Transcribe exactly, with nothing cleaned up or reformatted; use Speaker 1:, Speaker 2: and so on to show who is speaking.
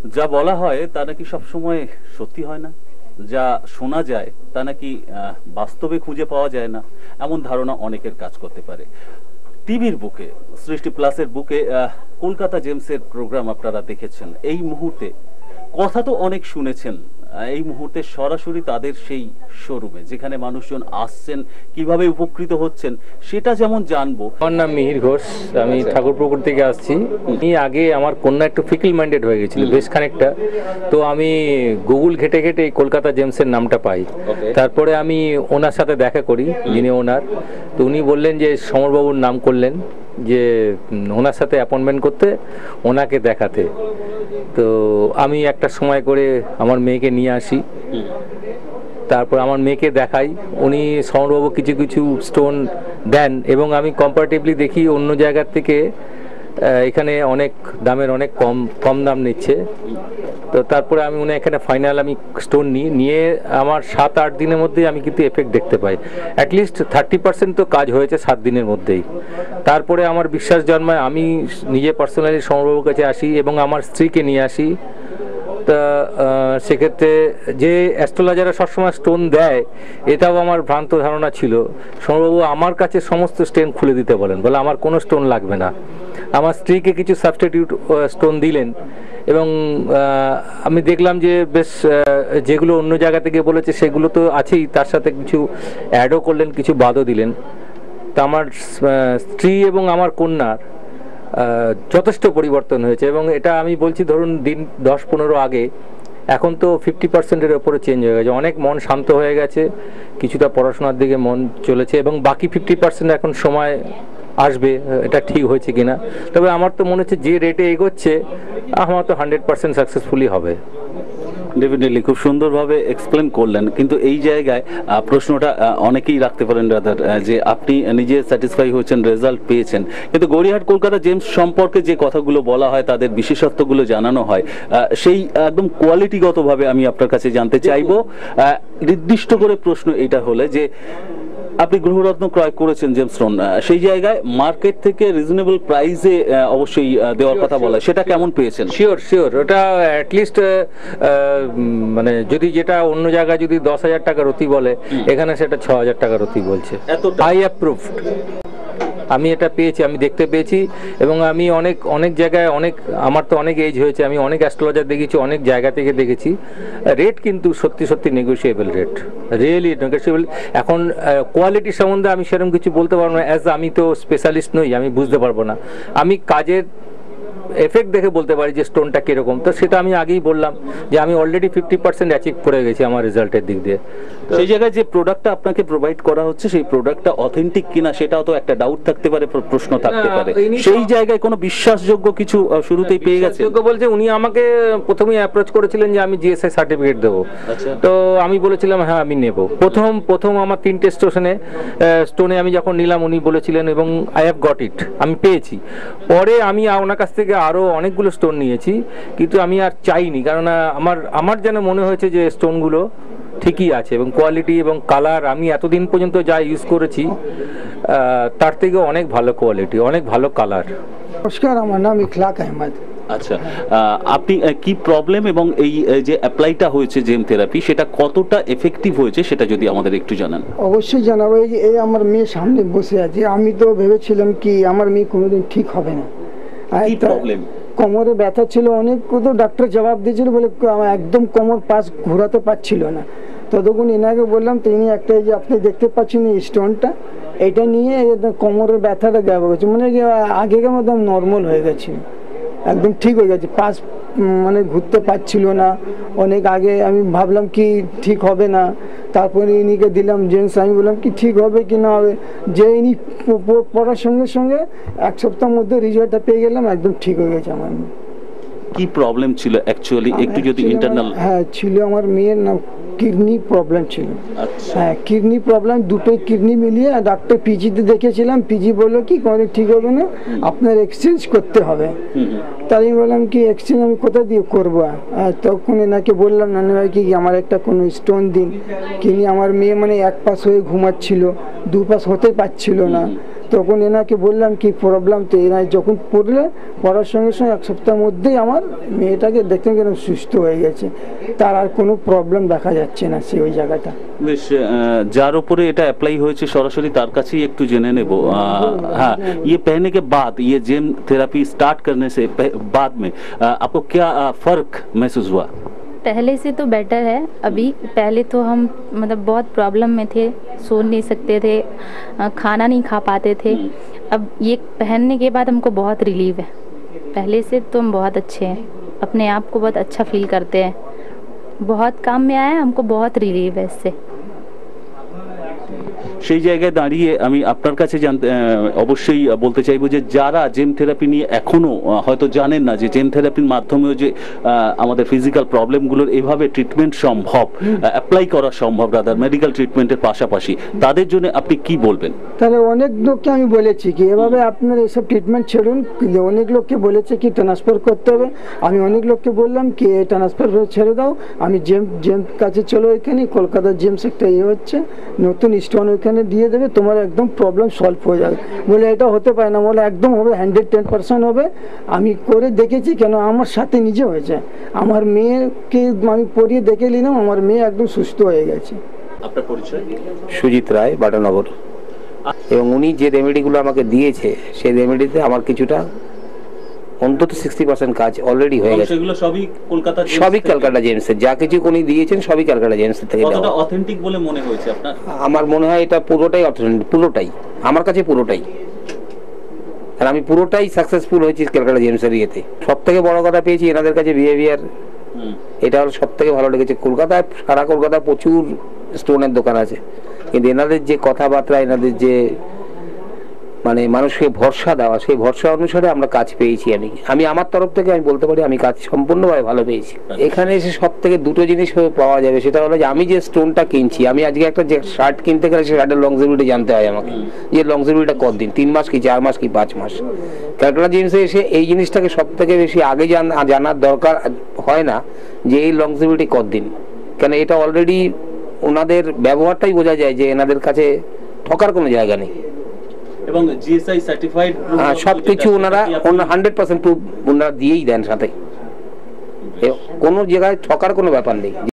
Speaker 1: যা বলা হয় তা নাকি সবসময় সত্যি হয় না, যা শোনা যায় তা নাকি বাস্তবে খুঁজে পাওয়া যায় না, এমন ধারণা অনেকের কাজ করতে পারে। টিভির বুকে, সৃষ্টি প্লাসের বুকে কলকাতা জেমসের প্রোগ্রাম আপনারা দেখেছেন। এই মুহূর্তে কথা তো অনেক শুনেছেন, এই মুহূর্তে সরাসরি তাদের সেই শোরুমে যেখানে মানুষজন আসছেন, কিভাবে উপকৃত হচ্ছেন সেটা যেমন জানবো।
Speaker 2: আমার নাম মিহির ঘোষ, আমি ঠাকুরপুকুর থেকে আসছি। আমি আগে আমার কন্যা একটু ফিকল মাইন্ডেড হয়ে গেছিল বেশ খানিকটা, তো আমি গুগল ঘেটে ঘেটে এই কলকাতা জেমসের নামটা পাই। তারপরে আমি ওনার সাথে দেখা করি, যিনি ওনার, তো উনি বললেন যে সমরবাবুর নাম করলেন যে ওনার সাথে অ্যাপয়েন্টমেন্ট করতে, ওনাকে দেখাতে। তো আমি একটা সময় করে আমার মেয়েকে নিয়ে আসি, তারপর আমার মেয়েকে দেখাই, উনি সমরবাবু কিছু কিছু স্টোন দেন এবং আমি কম্পারেটিভলি দেখি অন্য জায়গার থেকে এখানে অনেক দামের অনেক কম কম দাম নিচ্ছে। তো তারপরে আমি উনি এখানে ফাইনাল আমি স্টোন নিই, নিয়ে আমার সাত আট দিনের মধ্যেই আমি কিন্তু এফেক্ট দেখতে পাই। অ্যাটলিস্ট থার্টি পার্সেন্ট তো কাজ হয়েছে সাত দিনের মধ্যেই। তারপরে আমার বিশ্বাস জন্মায়, আমি নিজে পার্সোনালি সমরবাবুর কাছে আসি এবং আমার স্ত্রীকে নিয়ে আসি। তা সেক্ষেত্রে যে অ্যাস্ট্রোলজাররা সবসময় স্টোন দেয়, এটাও আমার ভ্রান্ত ধারণা ছিল। সমরবাবু আমার কাছে সমস্ত স্টোন খুলে দিতে বলেন, বলে আমার কোনো স্টোন লাগবে না। আমার স্ত্রীকে কিছু সাবস্টিটিউট স্টোন দিলেন এবং আমি দেখলাম যে বেশ যেগুলো অন্য জায়গা থেকে বলেছে সেগুলো তো আছেই, তার সাথে কিছু অ্যাডও করলেন, কিছু বাদও দিলেন। তা আমার স্ত্রী এবং আমার কন্যার যথেষ্ট পরিবর্তন হয়েছে এবং এটা আমি বলছি ধরুন দিন দশ পনেরো আগে, এখন তো ফিফটি পার্সেন্টের ওপরে চেঞ্জ হয়ে গেছে। অনেক মন শান্ত হয়ে গেছে, কিছুটা পড়াশোনার দিকে মন চলেছে এবং বাকি ফিফটি পার্সেন্ট এখন সময় আসবে এটা ঠিক হয়েছে কিনা। তবে আমার তো মনে হচ্ছে যে রেটে এগোচ্ছে আমার তো হান্ড্রেড পার্সেন্ট সাকসেসফুলি হবে।
Speaker 1: ডেফিনেটলি, খুব সুন্দরভাবে এক্সপ্লেন করলেন। কিন্তু এই জায়গায় প্রশ্নটা অনেকেই রাখতে পারেন রাদার, যে আপনি নিজে স্যাটিসফাই হয়েছেন, রেজাল্ট পেয়েছেন, কিন্তু গড়িয়াহাট কলকাতা জেমস সম্পর্কে যে কথাগুলো বলা হয়, তাদের বিশেষত্বগুলো জানানো হয়, সেই একদম কোয়ালিটিগতভাবে আমি আপনার কাছে জানতে চাইবো। নির্দিষ্ট করে প্রশ্ন এটা হলে যে আপনি গ্রহরত্ন ক্রয় করেছেন জেমস্টোন, সেই জায়গায় মার্কেট থেকে রিজনেবল প্রাইসে অবশ্যই দেওয়ার কথা বলা, সেটা কেমন পেয়েছেন?
Speaker 2: শিওর শিওর ওটা অ্যাটলিস্ট মানে যদি যেটা অন্য জায়গায় যদি দশ হাজার টাকা রতি বলে, এখানে সেটা ছ হাজার টাকা রতি বলছে। আই অ্যাপ্রুভড, আমি এটা পেয়েছি, আমি দেখতে পেয়েছি এবং আমি অনেক অনেক জায়গায় অনেক, আমার তো অনেক এজ হয়েছে, আমি অনেক অ্যাস্ট্রোলজার দেখেছি, অনেক জায়গা থেকে দেখেছি। রেট কিন্তু সত্যি সত্যি নেগোশিয়েবল রেট, রিয়েলি নেগোশিয়েবল। এখন কোয়ালিটি সম্বন্ধে আমি সেরকম কিছু বলতে পারবো না, অ্যাজ আমি তো স্পেশালিস্ট নই, আমি বুঝতে পারবো না। আমি কাজের এফেক্ট দেখে বলতে পারি যে স্টোনটা কিরকম, তো সেটা আমি আগেই বললাম যে আমি অলরেডি ফিফটি পার্সেন্ট অ্যাচিভ করে গেছি আমার রেজাল্টের দিক দিয়ে।
Speaker 1: সেই জায়গায় যে প্রোডাক্টটা আপনাকে প্রোভাইড করা হচ্ছে, সেই প্রোডাক্টটা অথেন্টিক কিনা সেটাও তো একটা ডাউট থাকতে পারে, প্রশ্ন থাকতে পারে। সেই জায়গায় কোনো বিশ্বাসযোগ্য কিছু শুরুতেই পেয়ে গেছে
Speaker 2: বলছে। উনি আমাকে প্রথমেই অ্যাপ্রোচ করেছিলেন যে আমি জিএসআই সার্টিফিকেট দেবো, তো আমি বলেছিলাম হ্যাঁ আমি নেব। প্রথম প্রথম আমার তিনটে স্টেশনে স্টোনে আমি যখন নিলাম, উনি বলেছিলেন এবং আই হ্যাভ গট ইট, আমি পেয়েছি। পরে আমি ওনার কাছ থেকে আরও অনেকগুলো স্টোন নিয়েছি, কিন্তু আমি আর চাইনি, কারণ আমার আমার যেন মনে হয়েছে যে স্টোনগুলো ঠিকই আছে এবং কোয়ালিটি এবং কালার আমি এতদিন পর্যন্ত যা ইউজ করেছি তার থেকে অনেক ভালো কোয়ালিটি, অনেক ভালো কালার।
Speaker 3: নমস্কার, আমার নাম ইখলাক আহমেদ।
Speaker 1: আচ্ছা, আপনি কি প্রবলেম এবং এই যে অ্যাপ্লাইটা হয়েছে জেম থেরাপি, সেটা কতটা এফেক্টিভ হয়েছে সেটা যদি আমাদের একটু জানান।
Speaker 3: অবশ্যই জানাবো। এই যে এই আমার মেয়ে সামনে বসে আছে, আমি তো ভেবেছিলাম কি আমার মেয়ে কোনোদিন ঠিক হবে না।
Speaker 1: কি প্রবলেম?
Speaker 3: কোমরে ব্যথা ছিল অনেক, তো ডাক্তার জবাব দিয়েছিল বলে একদম কোমর পাশ ঘোরাতে পারছিল না। ততক্ষণ এনাকে বললাম, তো ইনি একটা যে আপনি দেখতে পাচ্ছেন এই স্টোনটা, এটা নিয়ে কোমরের ব্যথাটা গায়েব হয়ে গেছে, মানে আগেকার মতো নর্মাল হয়ে গেছে, একদম ঠিক হয়ে গেছে। পাশ মানে ঘুরতে পারছিল না অনেক আগে, আমি ভাবলাম কি ঠিক হবে না। তারপরে ইনিকে দিলাম জেন্টস, আমি বললাম কি ঠিক হবে কি না হবে, যে ইনি পড়ার সঙ্গে সঙ্গে এক সপ্তাহের মধ্যে রেজাল্টটা পেয়ে গেলাম, একদম ঠিক হয়ে গেছে আমার।
Speaker 1: কি প্রবলেম ছিল অ্যাকচুয়ালি একটু যদি ইন্টারনাল?
Speaker 3: হ্যাঁ ছিল, আমার মেয়ের না কিডনি প্রবলেম ছিল। হ্যাঁ কিডনি প্রবলেম, দুটোই কিডনি মিলিয়ে ডাক্তার পিজিতে দেখেছিলাম, পিজি বললো কি কোনো ঠিক হবে না, আপনার এক্সচেঞ্জ করতে হবে। তাই আমি বললাম কি এক্সচেঞ্জ আমি কোথা দিয়ে করবো? তখন এনাকে বললাম নানা ভাই কি আমার একটা কোনো স্টোন দিন, কিনি আমার মেয়ে মানে এক পাশ হয়ে ঘুমাচ্ছিল, দু পাশ হতে পারছিল না। তখন এনাকে বললাম কি প্রবলেম, তো এনার যখন পড়লে পড়ার সঙ্গে সঙ্গে এক সপ্তাহের মধ্যেই আমার মেয়েটাকে দেখতে গেলাম সুস্থ হয়ে গেছে, তার আর কোনো প্রবলেম দেখা যাচ্ছে না সে ওই জায়গাটা।
Speaker 1: বেশ, আহ, যার উপরে এটা অ্যাপ্লাই হয়েছে সরাসরি তার কাছেই একটু জেনে নেব। আহ, हाँ, ये पहनने के बाद, ये जेम थेरेपी स्टार्ट करने से पह- बाद में आह, आपको क्या आह, फर्क महसूस हुआ?
Speaker 4: पहले से तो बेटर है अभी। पहले तो हम मतलब बहुत प्रॉब्लम में थे, सो नहीं सकते थे, अ, खाना नहीं खा पाते थे। अब ये पहनने के बाद हमको बहुत रिलीफ है। पहले से तो हम बहुत अच्छे हैं, अपने आप को बहुत अच्छा फील करते हैं, बहुत काम में आया है, हमको बहुत रिलीफ है इससे।
Speaker 1: সেই জায়গায় দাঁড়িয়ে আমি আপনার কাছে জানতে আহ, অবশ্যই বলতে চাইবো যে যারা জেম থেরাপি নিয়ে এখনো আহ, হয়তো জানেন না যে জেম থেরাপির মাধ্যমেও যে আহ, আমাদের ফিজিক্যাল প্রবলেমগুলোর এভাবে ট্রিটমেন্ট সম্ভব, অ্যাপ্লাই করা সম্ভব রাদার মেডিকেল ট্রিটমেন্টের পাশাপাশি, তাদের জন্য আপনি কি বলবেন?
Speaker 3: তাহলে অনেক লোককে আমি বলেছি কি এভাবে আপনার এইসব ট্রিটমেন্ট ছেড়ুন, অনেক লোককে বলেছে কি ট্রান্সফার করতে হবে, আমি অনেক লোককে বললাম কি ট্রান্সফার ছেড়ে দাও, আমি জেম জেম কাছে চলো, এখানে কলকাতার জেমস একটা ইয়ে হচ্ছে নতুন স্টোন ওইখানে দিয়ে দেবে, তোমার একদম প্রবলেম সলভ হয়ে যাবে। বলে এটা হতে পারে না, বলে একদম হবে, হান্ড্রেড টেন পার্সেন্ট হবে। আমি করে দেখেছি, কেন আমার সাথে নিজে হয়েছে, আমার মেয়েকে আমি পরিয়ে দেখে নিলাম, আমার মেয়ে একদম সুস্থ হয়ে গেছে।
Speaker 1: আপনার পরিচয়?
Speaker 5: সুজিত রায়, বাটানগর। এবং উনি যে রেমেডিগুলো আমাকে দিয়েছে সেই রেমেডিতে আমার কিছুটা অন্তত সিক্সটি পার্সেন্ট কাজ অলরেডি হয়ে গেছে।
Speaker 1: সেগুলো সবই কলকাতা,
Speaker 5: সবই ক্যালকাটা জেমসের, যা কিছু উনি দিয়েছেন সবই ক্যালকাটা জেমসের থেকে দেওয়া।
Speaker 1: কতটা অথেন্টিক বলে মনে হয়েছে আপনার?
Speaker 5: আমার মনে হয় এটা পুরোটাই অথেন্টিক, পুরোটাই আমার কাছে পুরোটাই, আর আমি পুরোটাই সাকসেসফুল হয়েছি ক্যালকাটা জেমসের ইয়েতে। সব থেকে বড় কথা পেয়েছি এনাদের কাছে বিহেভিয়ার, এটা হলো সব থেকে ভালো লেগেছে। কলকাতায়, সারা কলকাতায় প্রচুর স্টোনের দোকান আছে, কিন্তু এনাদের যে কথাবার্তা, এনাদের যে মানে মানুষকে ভরসা দেওয়া, সেই ভরসা অনুসারে আমরা কাজ পেয়েছি। আমি আমি আমার তরফ থেকে আমি বলতে পারি আমি কাজ সম্পূর্ণভাবে ভালো পেয়েছি। এখানে এসে সব থেকে দুটো জিনিস পাওয়া যাবে, সেটা হলো যে আমি যে স্টোনটা কিনছি, আমি আজকে একটা যে শার্ট কিনতে গেলে সেই শার্টের লংজিভিটি জানতে হয় আমাকে, যে লংজিভিটিটা কতদিন, তিন মাস কি চার মাস কি পাঁচ মাস। ক্যালকাটা জিনিসে এসে এই জিনিসটাকে সব থেকে বেশি আগে জানার দরকার হয় না যে এই লংজিভিটি কতদিন, কেন এটা অলরেডি ওনাদের ব্যবহারটাই বোঝা যায় যে এনাদের কাছে ঠকার কোনো জায়গা নেই।
Speaker 1: এবং জিএসআই সার্টিফাইড
Speaker 5: সবকিছু ওনারা হান্ড্রেড পার্সেন্ট প্রুফ ওনারা দিয়েই দেন সাথে, কোনো জায়গায় ঠকার কোনো ব্যাপার নেই।